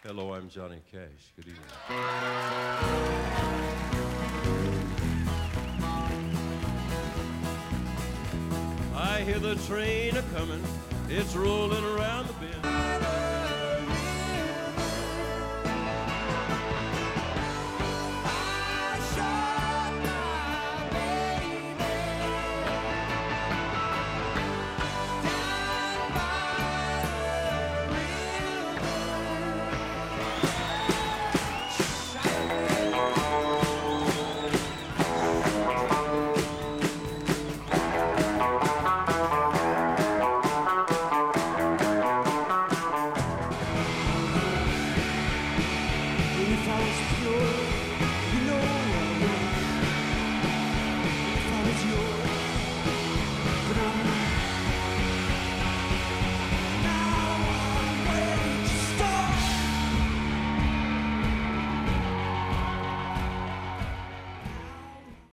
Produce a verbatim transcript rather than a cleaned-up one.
Hello, I'm Johnny Cash. Good evening. I hear the train a-comin', it's rollin' around the bend.